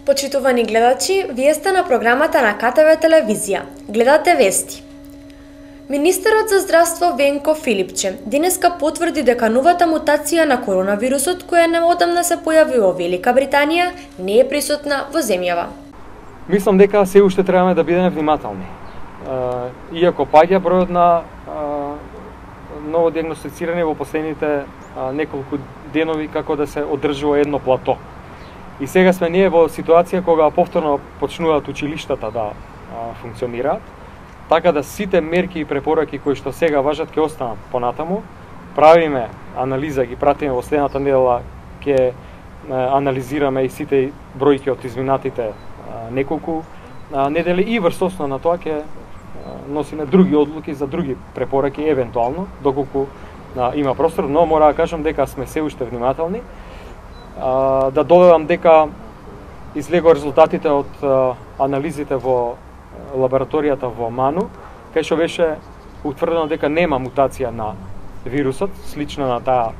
Почитувани гледачи, вие сте на програмата на КТВ телевизија. Гледате вести. Министерот за здравство Венко Филипче денеска потврди дека новата мутација на коронавирусот, која неодамна се појави во Велика Британија, не е присутна во земјава. Мислам дека се уште требаме да бидеме внимателни. Иако паѓа бројот на ново диагностицирани во последните неколку денови како да се одржува едно плато. И сега сме ние во ситуација кога повторно почнуваат училиштата да функционираат, така да сите мерки и препораки кои што сега важат ќе останат понатаму. Правиме анализа, ги пратиме во следната недела, ќе анализираме и сите бројки од изминатите неколку недели и врз основа на тоа ќе носиме други одлуки за други препораки евентуално, доколку има простор, но мора да кажам дека сме се уште внимателни. Да додадам дека излегоа резултатите од анализите во лабораторијата во Ману, кај што беше утврдено дека нема мутација на вирусот, слична на таа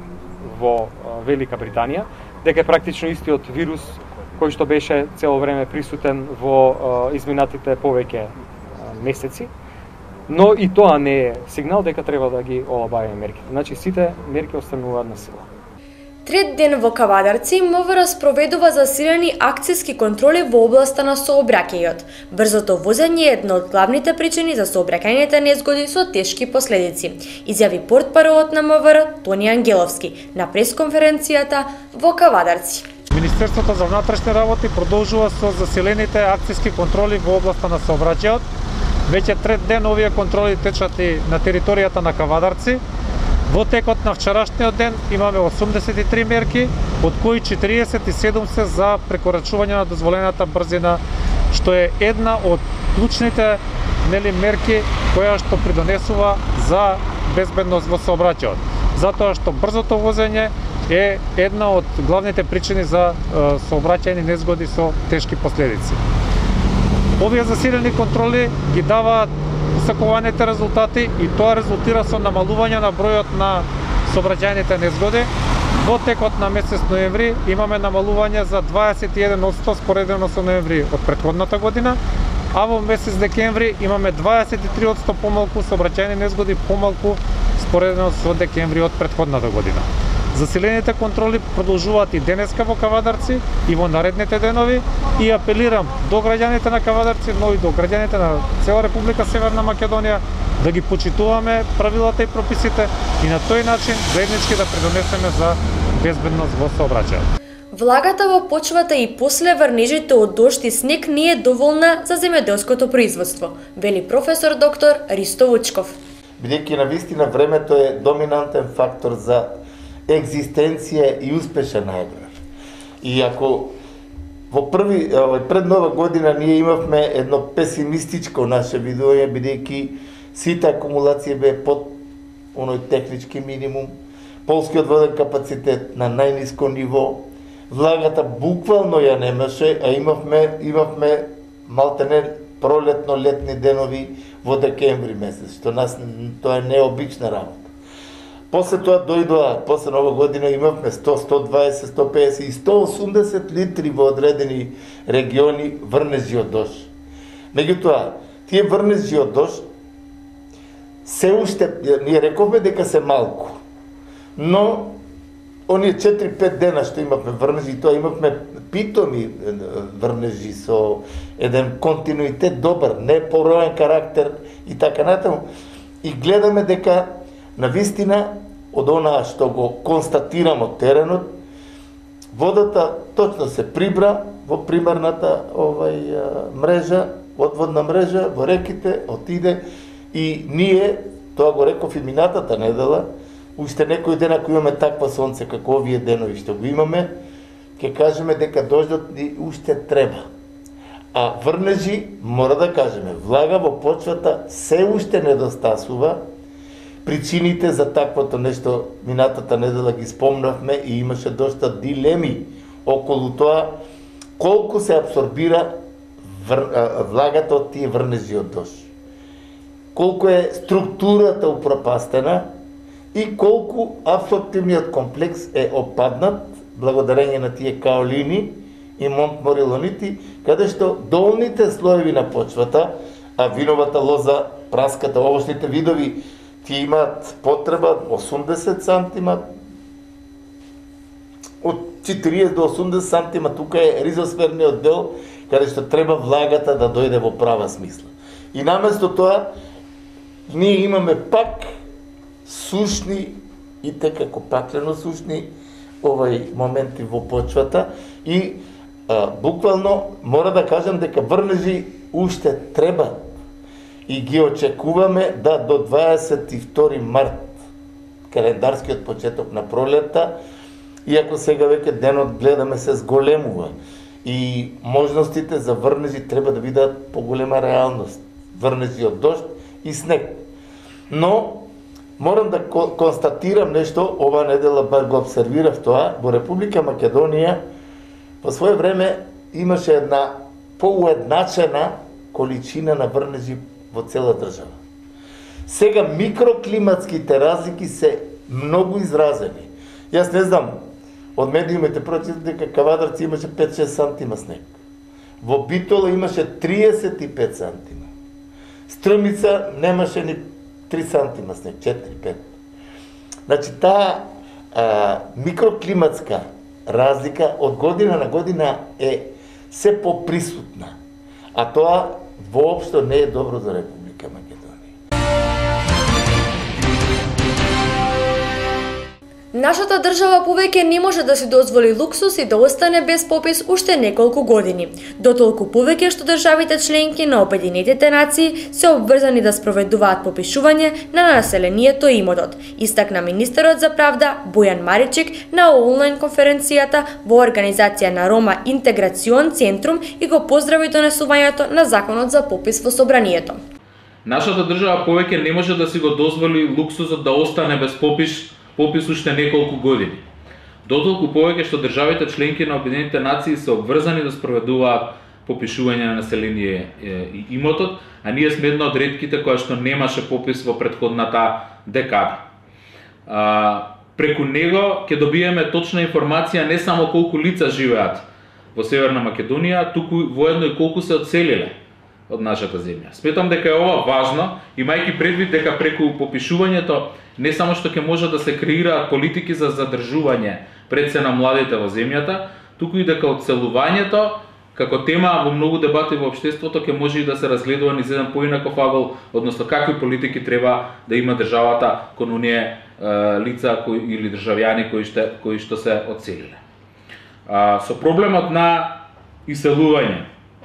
во Велика Британија, дека е практично истиот вирус кој што беше цело време присутен во изминатите повеќе месеци, но и тоа не е сигнал дека треба да ги олабавиме мерките. Значи сите мерки остануваат на сила. Трет ден во Кавадарци МВР спроведува засилени акциски контроли во областа на сообраќајот. Брзото возење е една од главните причини за сообраќајните незгоди со тешки последици, изјави портпаровот на МВР Тони Ангеловски на пресконференцијата во Кавадарци. Министерството за внатрешни работи продолжува со засилените акциски контроли во областа на сообраќајот. Веќе трет ден овие контроли течат и на територијата на Кавадарци. Во текот на вчерашниот ден имаме 83 мерки, од кои 47 се за прекорачување на дозволената брзина, што е една од клучните мерки која што придонесува за безбедност во сообраќајот. Затоа што брзото возење е една од главните причини за сообраќајни незгоди со тешки последици. Овие засилени контроли ги даваат посакуваните резултати и тоа резултира со намалување на бројот на сообраќајните незгоди. Во текот на месец ноември имаме намалување за 21% споредено со ноември од претходната година, а во месец декември имаме 23% помалку сообраќајни незгоди помалку споредено со декември од претходната година. Засилените контроли продолжуваат и денеска во Кавадарци и во наредните денови и апелирам до граѓаните на Кавадарци, но и до граѓаните на цела Република Северна Македонија да ги почитуваме правилата и прописите и на тој начин заеднички да придонесеме за безбедност во сообраќајот. Влагата во почвата и после врнежите од дожд и снег не е доволна за земјоделското производство, вели професор доктор Ристо Вучков. Бидејќи навистина времето е доминантен фактор за екзистенција и успешен аграр. И ако пред нова година ние имавме едно песимистичко наше видување, бидејќи сите акумулации бе под оној технички минимум, полскиот воден капацитет на најниско ниво, влагата буквално ја немаше, а имавме малтене пролетно-летни денови во декември месец, што тоа е необична работа. После тоа дојдоа, после нова година имавме 100, 120, 150 и 180 литри во одредени региони врнежи од дожд. Меѓутоа, тие врнежи од дожд се уште, ние рековме дека се малку, но оние 4-5 дена што имавме врнежи, тоа имавме питоми врнежи со еден континуитет добар, не пороен карактер и така натаму. И гледаме дека навистина, од онаа што го констатирам од теренот, водата точно се прибра во примерната мрежа, одводна мрежа, во реките, отиде и ние, тоа го реков и минатата недела, уште некој ден ако имаме таква сонце како овие денови што го имаме, ќе кажеме дека дождот ни уште треба. А врнежи, мора да кажеме, влага во почвата се уште недостасува. Причините за таквото нешто минатата недела ги спомнавме и имаше доста дилеми околу тоа колку се абсорбира влагата од тие врнежи од дожд. Колку е структурата упропастена и колку абсорбтивниот комплекс е опаднат благодарение на тие каолини и Монтморилонити, каде што долните слоеви на почвата, а виновата лоза, праската, овошните видови, ти имаат потреба 80 сантима, од 40 до 80 сантима, тука е ризосферниот дел, каде што треба влагата да дојде во права смисла. И наместо тоа, ние имаме пак сушни, и те како паклено сушни, моменти во почвата и буквално мора да кажам дека врнежи уште треба и ги очекуваме да до 22 март, календарскиот почеток на пролетта, иако сега веќе денот гледаме се зголемува и можностите за врнежи треба да бидат поголема реалност. Врнежи од дожд и снег. Но морам да констатирам нешто, ова недела бар го обсервирав тоа, во Република Македонија по свое време имаше една поуедначена количина на врнежи во цела држава. Сега микроклиматските разлики се многу изразени. Јас не знам, од медиумите прочитав дека Кавадарци имаше 5-6 сантима снег. Во Битола имаше 35 сантима. Струмица немаше ни 3 сантима снег, 4-5. Значи, таа микроклиматска разлика од година на година е се поприсутна. А тоа воопшто не е добро за Република Македонија. Нашата држава повеќе не може да си дозволи луксус и да остане без попис уште неколку години. Дотолку повеќе што државите членки на Обединетите нации се обврзани да спроведуваат попишување на населението и имотот, истакна министерот за правда Бојан Маричик на онлайн конференцијата во организација на Рома Интеграцион Центрум и го поздрави донесувањето на законот за попис во собранието. Нашата држава повеќе не може да си го дозволи луксусот да остане без попис уште неколку години. Дотолку повеќе што државите членки на Обединетите нации се обврзани да спроведуваат попишување на население и имотот, а ние сме една од ретките која што немаше попис во претходната декада. Преку него ќе добиеме точна информација не само колку лица живеат во Северна Македонија, туку воедно и колку се одселиле од нашата земја. Сметам дека е ова важно, имајќи предвид дека преку попишувањето не само што ќе може да се креираат политики за задржување пред се на младите во земјата, туку и дека одселувањето како тема во многу дебати во општеството ќе може и да се разгледува низ еден поинаков агол, односно какви политики треба да има државата кон оние лица или државјани кои што се одселиле. Со проблемот на иселување,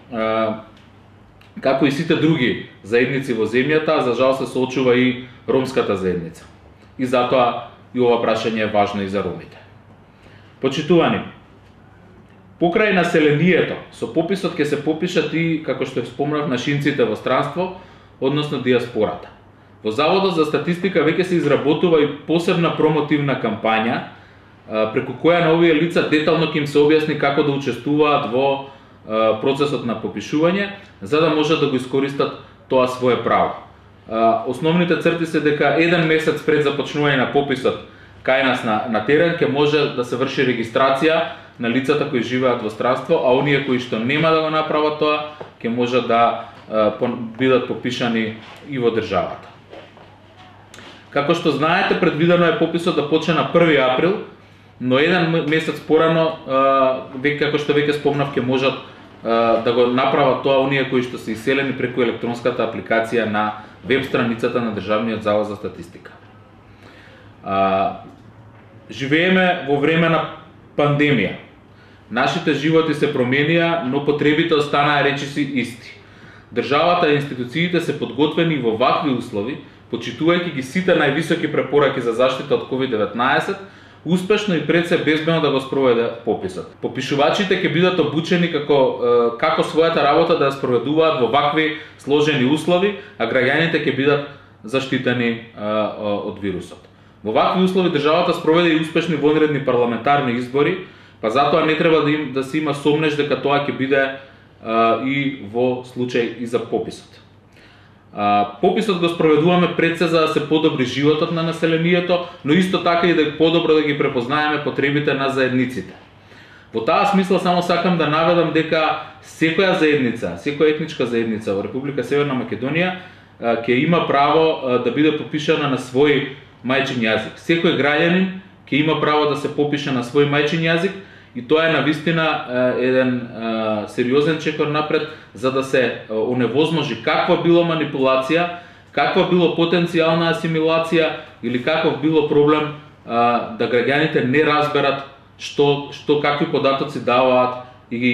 како и сите други заедници во земјата, за жал се соочува и ромската заедница. И затоа и ова прашање е важно и за ромите. Почитувани, покрај населението, со пописот ќе се попишат и, како што спомнав, нашинците во странство, односно диаспората. Во Заводот за статистика веќе се изработува и посебна промотивна кампања, преку која на овие лица детално ќе им се објасни како да учествуваат во процесот на попишување, за да можат да го искористат тоа свое право. Основните црти се дека еден месец пред започнување на пописот кај нас на терен ќе може да се врши регистрација на лицата кои живеат во странство, а оние кои што нема да го направат тоа ќе можат да бидат попишани и во државата. Како што знаете, предвидено е пописот да почне на 1 април, но еден месец порано, како што веќе спомнав, ќе можат да го направат тоа оние кои што се иселени преку електронската апликација на веб страницата на Државниот завод за статистика. Живееме во време на пандемија. Нашите животи се променија, но потребите останаа речиси исти. Државата и институциите се подготвени во вакви услови, почитувајќи ги сите највисоки препораки за заштита од COVID-19, успешно и пред се безбедно да го спроведе пописот. Попишувачите ќе бидат обучени како својата работа да ја спроведуваат во вакви сложени услови, а граѓаните ќе бидат заштитени од вирусот. Во вакви услови државата спроведе и успешни вонредни парламентарни избори, па затоа не треба да се има сомнеж дека тоа ќе биде и во случај и за пописот. Пописот го спроведуваме пред се за да се подобри животот на населението, но исто така и да подобро да ги препознаеме потребите на заедниците. Во таа смисла само сакам да наведам дека секоја заедница, секоја етничка заедница во Република Северна Македонија ќе има право да биде попишана на свој мајчин јазик. Секој граѓанин ќе има право да се попише на свој мајчин јазик и тоа е навистина еден сериозен чекор напред за да се оневозможи каква било манипулација, каква било потенцијална асимилација или каков било проблем да граѓаните не разберат што какви податоци даваат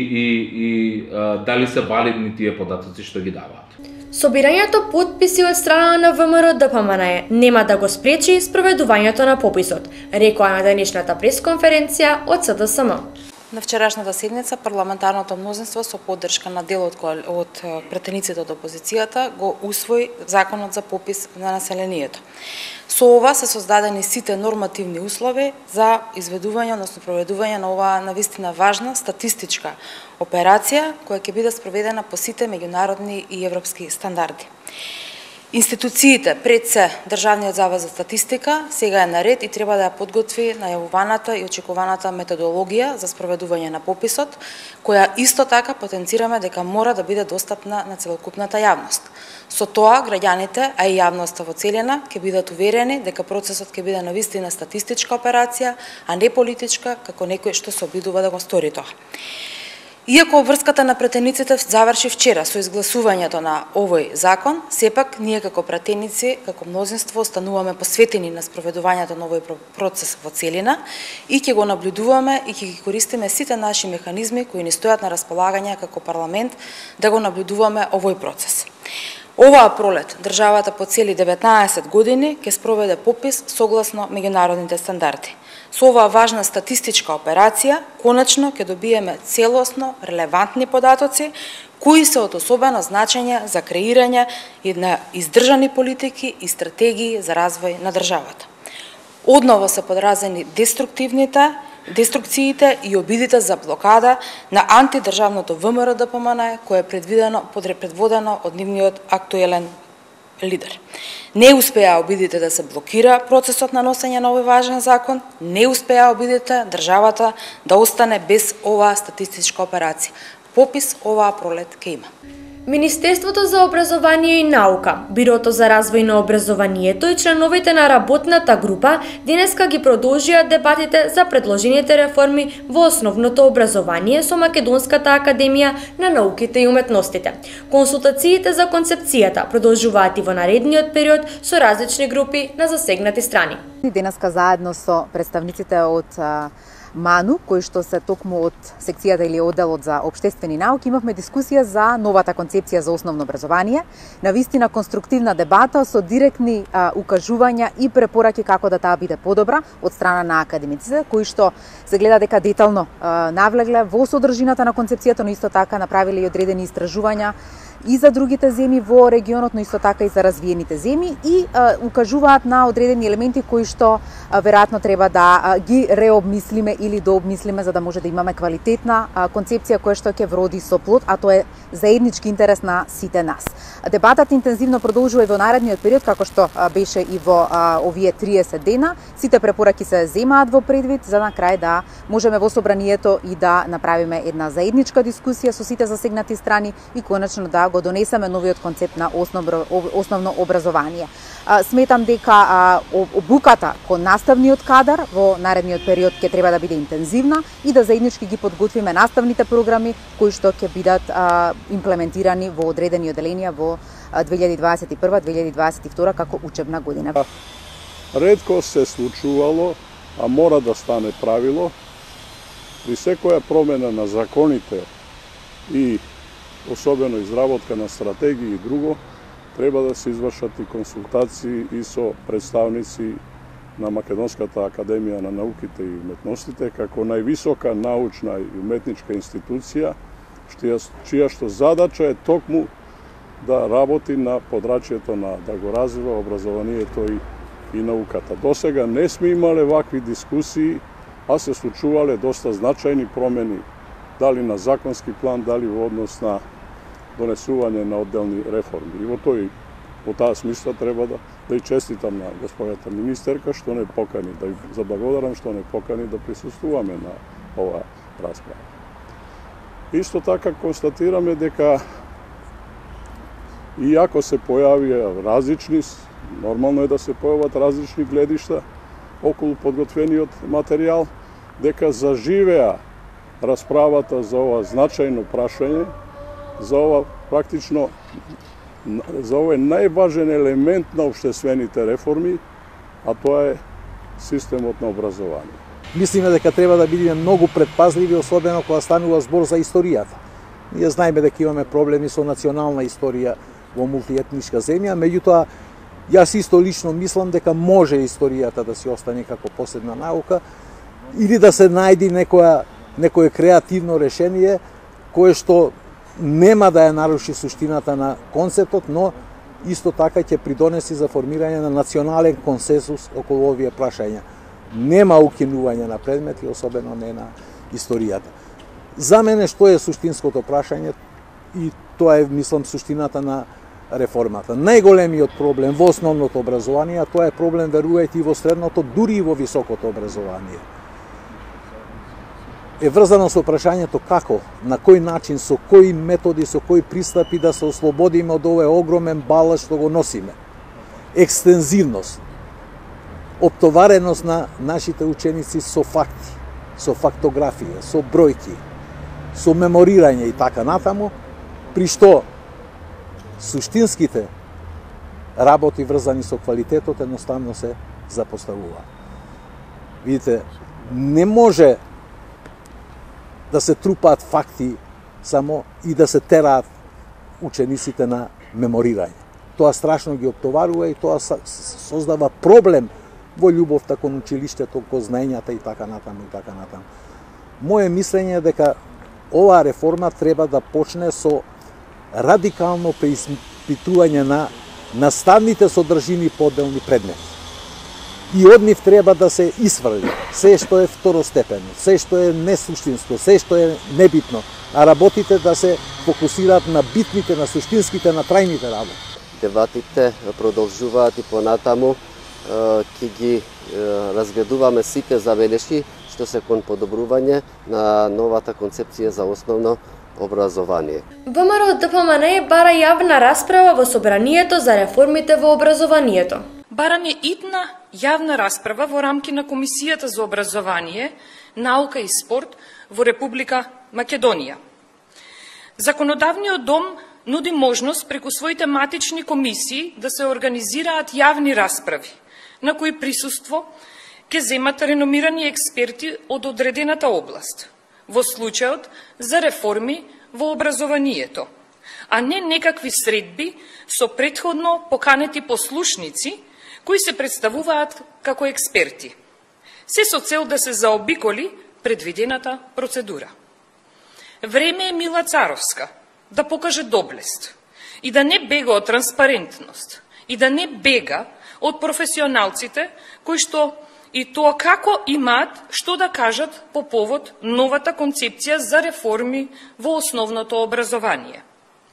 и дали се валидни тие податоци што ги даваат. Собирањето потписи од страна на ВМРО ДПМН нема да го спречи спроведувањето на пописот, рекоа на денешната пресконференција од СДСМ. На вчерашната седница парламентарното мнозинство со поддршка на дел од претениците од опозицијата го усвои законот за попис на населението. Со ова се создадени сите нормативни услови за изведување, односно проведување на оваа навистина важна статистичка операција која ќе биде спроведена по сите меѓународни и европски стандарди. Институциите, пред се Државниот завод за статистика, сега е на ред и треба да ја подготви најавуваната и очекуваната методологија за спроведување на пописот, која исто така потенцираме дека мора да биде достапна на целокупната јавност. Со тоа, граѓаните, а и јавноста во целина, ќе бидат уверени дека процесот ќе биде навистина статистичка операција, а не политичка, како некој што се обидува да го стори тоа. Иако обврската на претениците заврши вчера со изгласувањето на овој закон, сепак ние како претеници, како мнозинство остануваме посветени на спроведувањето на овој процес во целина и ќе го наблюдуваме и ќе ги користиме сите наши механизми кои ни стојат на располагање како парламент да го наблюдуваме овој процес. Оваа пролет државата по цели 19 години ќе спроведе попис согласно меѓународните стандарди. Со оваа важна статистичка операција, конечно ќе добиеме целосно релевантни податоци кои се од особено значење за креирање на издржани политики и стратегии за развој на државата. Одново се подразени деструкциите и обидите за блокада на антидржавното ВМРО ДПМН кое е предводено од нивниот актуелен лидер. Не успеа обидите да се блокира процесот на носење на овој важен закон, не успеа обидите државата да остане без оваа статистичка операција. Попис оваа пролет ке има. Министерството за образование и наука, Бирото за развој на образованието и членовите на работната група денеска ги продолжија дебатите за предложените реформи во основното образование со Македонската академија на науките и уметностите. Консултациите за концепцијата продолжуваат и во наредниот период со различни групи на засегнати страни. Денеска заедно со представниците од МАНУ, кои што се токму од секцијата или одделот за општествени науки, имавме дискусија за новата концепција за основно образование, навистина конструктивна дебата со директни укажувања и препораки како да таа биде подобра од страна на академиците, кои што се гледа дека детално навлегле во содржината на концепцијата, но исто така направиле и одредени истражувања и за другите земји во регионот, но исто така и за развиените земји и укажуваат на одредени елементи кои што веројатно треба да ги реобмислиме или дообмислиме за да може да имаме квалитетна концепција која што ќе вроди со плод, а тоа е заеднички интерес на сите нас. Дебатот интензивно продолжува и во наредниот период, како што беше и во овие 30 дена. Сите препораки се земаат во предвид за на крај да можеме во собранието и да направиме една заедничка дискусија со сите засегнати страни и конечно да го донесеме новиот концепт на основно образование. Сметам дека обуката кон наставниот кадар во наредниот период ќе треба да биде интензивна и да заеднички ги подготвиме наставните програми кои што ќе бидат имплементирани во одредени оделенија во 2021-2022 како учебна година. Ретко се случувало, а мора да стане правило, при секоја промена на законите и особено изработка на стратегии и друго, треба да се извршат и консултации и со представници на Македонската академија на науките и уметностите, како највисока научна и уметничка институција, чија што задача е токму да работи на подрачјето на да го развива образованието и науката. Досега не сме имале вакви дискусии, а се случувале доста значајни промени, дали на законски план, дали во однос на донесување на одделни реформи. И во таа смисла треба да и честитам на господјата министерка што не покани, да ја заблагодарам што не покани да присуствуваме на ова расправа. Исто така констатираме дека иако се појавија различни, нормално е да се појават различни гледишта околу подготвениот материјал, дека заживеа расправата за ова значајно прашање, за ова практично за овој најважен елемент на општествените реформи, а тоа е системот на образование. Мислиме дека треба да бидеме многу предпазливи, особено кога станува збор за историјата. Ние знаеме дека имаме проблеми со национална историја во мултиетничка земја, меѓутоа јас исто лично мислам дека може историјата да си остане како последна наука или да се најди некое креативно решение кое што нема да ја наруши суштината на концептот, но исто така ќе придонеси за формирање на национален консенсус околу овие прашања. Нема укинување на предмети, особено не на историјата. За мене што е суштинското прашање и тоа е, мислам, суштината на реформата. Најголемиот проблем во основното образование, тоа е проблем, верувајте, и во средното, дури и во високото образование. Е врзано со прашањето како, на кој начин, со кои методи, со кои пристапи да се ослободиме од овој огромен баласт што го носиме. Екстензивност, оптовареност на нашите ученици со факти, со фактографија, со бројки, со меморирање и така натаму, при што суштинските работи врзани со квалитетот едноставно се запоставуваат. Видите, не може да се трупаат факти само и да се тераат учениците на меморирање. Тоа страшно ги оптоварува и тоа создава проблем во љубовта кон училиштето, кон знаењата и така натаму и така натаму. Моje мислење е дека оваа реформа треба да почне со радикално преиспитување на наставните содржини по одделни предмети. И од нив треба да се исфрли се што е второстепено, се што е несуштинско, се што е небитно, а работите да се фокусираат на битните, на суштинските, на трајните работи. Дебатите продолжуваат и понатаму, ќе ги разгледуваме сите забелешки што се кон подобрување на новата концепција за основно образование. ВМРО ДПМН бара јавна расправа во собранието за реформите во образованието. Бараме итна јавна расправа во рамки на Комисијата за образование, наука и спорт во Република Македонија. Законодавниот дом нуди можност преку своите матични комисии да се организираат јавни расправи, на кои присуство ќе земат реномирани експерти од одредената област, во случајот за реформи во образованието, а не некакви средби со претходно поканети послушници кои се представуваат како експерти, се со цел да се заобиколи предвидената процедура. Време е Мила Царовска да покаже доблест и да не бега од транспарентност и да не бега од професионалците кои што и тоа како имаат што да кажат по повод новата концепција за реформи во основното образование.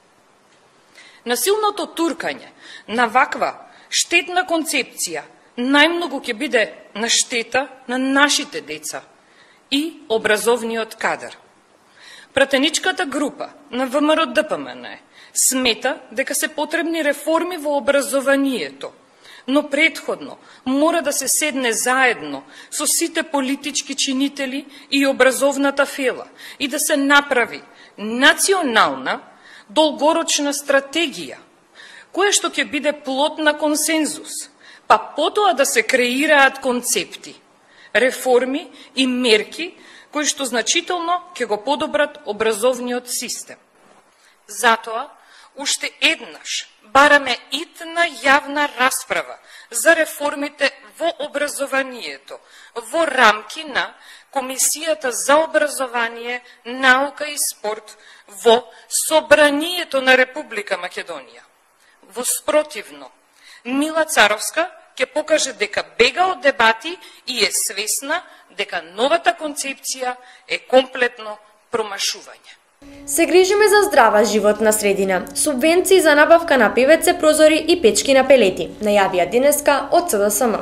Насилното туркање на ваква штетна концепција најмногу ќе биде на штета на нашите деца и образовниот кадар. Пратеничката група на ВМРО ДПМН смета дека се потребни реформи во образованието, но предходно мора да се седне заедно со сите политички чинители и образовната фела и да се направи национална долгорочна стратегија, која што ќе биде плод на консензус, па потоа да се креираат концепти, реформи и мерки кои што значително ќе го подобрат образовниот систем. Затоа, уште еднаш бараме итна јавна расправа за реформите во образованието во рамки на Комисијата за образование, наука и спорт во Собранието на Република Македонија. Во спротивно, Мила Царовска ќе покаже дека бега од дебати и е свесна дека новата концепција е комплетно промашување. Се грижиме за здрава животна средина. Субвенции за набавка на ПВЦ прозори и печки на пелети, најавија денеска од СДСМ.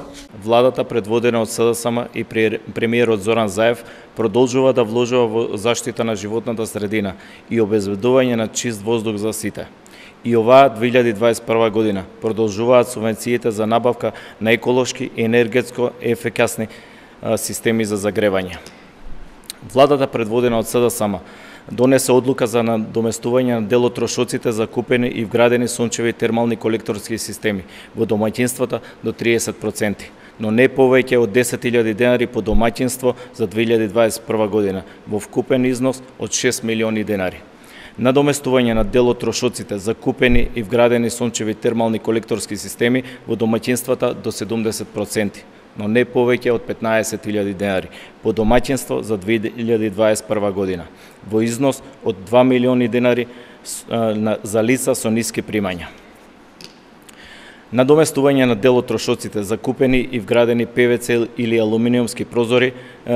Владата, предводена од СДСМ и премиерот Зоран Заев, продолжува да вложува во заштита на животната средина и обезбедување на чист воздух за сите. И оваа 2021 година продолжуваат субвенциите за набавка на еколошки и енергетско ефикасни системи за загревање. Владата, предводена од СДСМ, донесе одлука за надоместување на дел од трошоците за купени и вградени сончеви термални колекторски системи во домаќинствата до 30%, но не повеќе од 10.000 денари по домаќинство за 2021 година, во вкупен износ од 6 милиони денари. Надоместување на дел од трошоците за купени и вградени сончеви термални колекторски системи во домаќинствата до 70%, но не повеќе од 15.000 денари по домаќинство за 2021 година, во износ од 2 милиони денари за лица со ниски примања. Надоместување на дел од трошоците за купени и вградени ПВЦ или алуминиумски прозори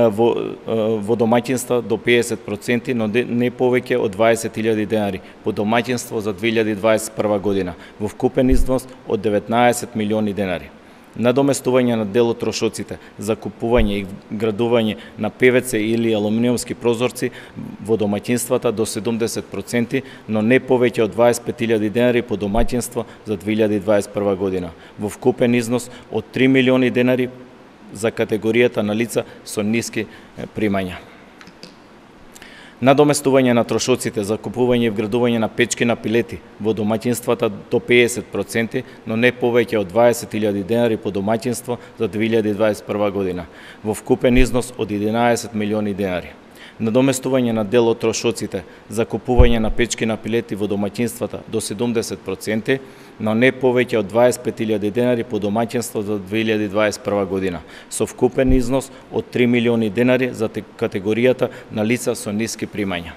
во домаќинства до 50%, но не повеќе од 20.000 денари по домаќинство за 2021 година, во вкупен износ од 19 милиони денари. Надоместување на дел од трошоците за купување и градување на ПВЦ или алуминиумски прозорци во домаќинствата до 70%, но не повеќе од 25.000 денари по домаќинство за 2021 година, во вкупен износ од 3 милиони денари за категоријата на лица со ниски примања. Надоместување на трошоците за купување и вградување на печки на пилети во домаќинствата до 50%, но не повеќе од 20.000 денари по домаќинство за 2021 година, во вкупен износ од 11 милиони денари. Надоместување на дел од трошоците за купување на печки на пилети во домаќинствата до 70%, но не повеќе од 25.000 денари по домаќинство за 2021 година, со вкупен износ од 3 милиони денари за категоријата на лица со ниски примања.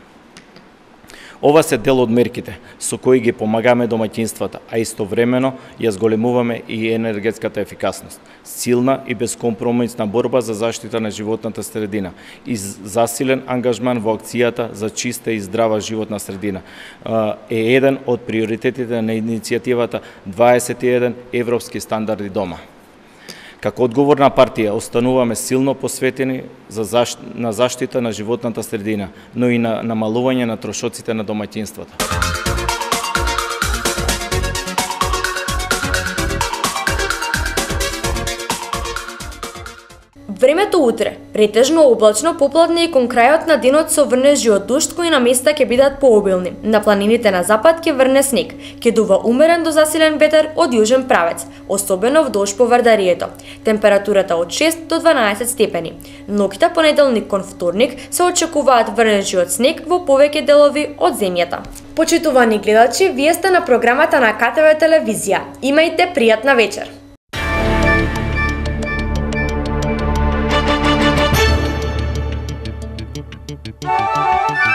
Ова се дел од мерките со кои ги помагаме домаќинствата, а истовремено ја зголемуваме и енергетската ефикасност. Силна и безкомпромисна борба за заштита на животната средина и засилен ангажман во акцијата за чиста и здрава животна средина е еден од приоритетите на иницијативата 21 европски стандарди дома. Како одговорна партија остануваме силно посветени на заштита на животната средина, но и на намалување на трошоците на домаќинствата. Времето утре, претежно облачно, попладне и кон крајот на денот со врнежи од дожд кои на места ќе бидат пообилни. На планините на запад ќе врне снег, ќе дува умерен до засилен ветер од јужен правец, особено вдолж по Вардарието. Температурата од 6 до 12 степени. Ноќта понеделник кон вторник се очекуваат врнежи од снег во повеќе делови од земјата. Почитувани гледачи, вие сте на програмата на КТВ телевизија. Имајте пријатна вечер. Oh,